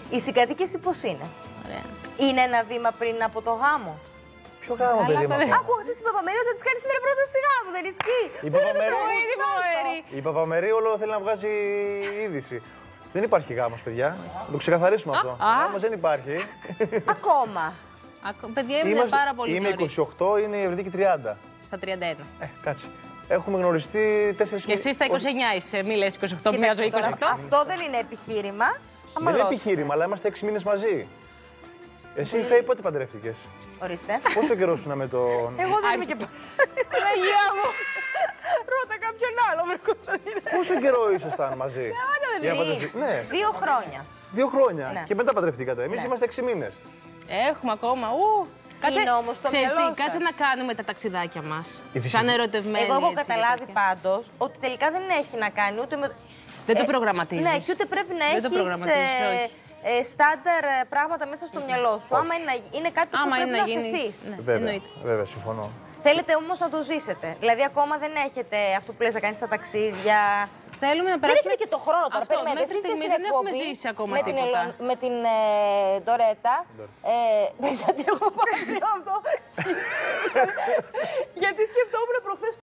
Η συγκατοίκηση πώς είναι? Ωραία. Είναι ένα βήμα πριν από το γάμο? Ποιο γάμο, παιδί μου? Άκουγα χθες την Παπαμερή ότι της κάνει σήμερα πρόταση γάμου, δεν ισχύει? Η Παπαμερή όλο θέλει να βγάζει είδηση. Δεν υπάρχει γάμος, παιδιά. Να το ξεκαθαρίσουμε αυτό. Γάμος δεν υπάρχει. Ακόμα. Παιδιά, είναι πάρα πολύ Είμαι νωρίς. 28, είναι η Ευρυδίκη 30. Στα 31. Κάτσε. Έχουμε γνωριστεί 4 μήνες. Και εσύ στα 29 είσαι, μη λες 28, μοιάζω 28. Αυτό δεν είναι επιχείρημα. Δεν είναι επιχείρημα, αλλά είμαστε 6 μήνες μαζί. Εσύ, Φέη, πότε παντρεύτηκες? Ορίστε. Πόσο καιρό ήσουν με τον. Εγώ δεν είμαι και. Παναγία μου! Ρώτα κάποιον άλλο, βρε Κωνσταντίνε. Πόσο καιρό ήσασταν μαζί? Για να παντρευτεί- Ναι, 2 χρόνια. 2 χρόνια. Ναι. Και μετά παντρευτήκατε. Εμείς είμαστε 6 μήνες. Έχουμε ακόμα. Είναι όμως το ξέρεις μυαλό τι, σας. κάτσε να κάνουμε τα ταξιδάκια μας. φυσική. Σαν ερωτευμένοι. Εγώ έχω έτσι, καταλάβει τέτοια. πάντως ότι τελικά δεν έχει να κάνει ούτε με. Δεν το προγραμματίζεις. Ναι, και ούτε πρέπει να Δεν το έχεις προγραμματίζεις, όχι. στάνταρ πράγματα μέσα στο μυαλό σου. Άμα είναι κάτι που Άμα πρέπει είναι να να γίνει. αφαιθείς. Ναι, Βέβαια, εννοείται. βέβαια, συμφωνώ. Θέλετε όμως να το ζήσετε. Δηλαδή, ακόμα δεν έχετε αυτό που λες να κάνεις τα ταξίδια. Θέλουμε να Δεν περάσουμε. έχετε και το χρόνο τώρα. Αυτό, Περιμένετε. μέχρι Εσείς είστε στιγμής στην δεν έχουμε εκπομπή ζήσει ακόμα με την τίποτα. με την Ντορέτα. Γιατί εγώ πάω αυτό. Γιατί σκεφτόμουν προχθές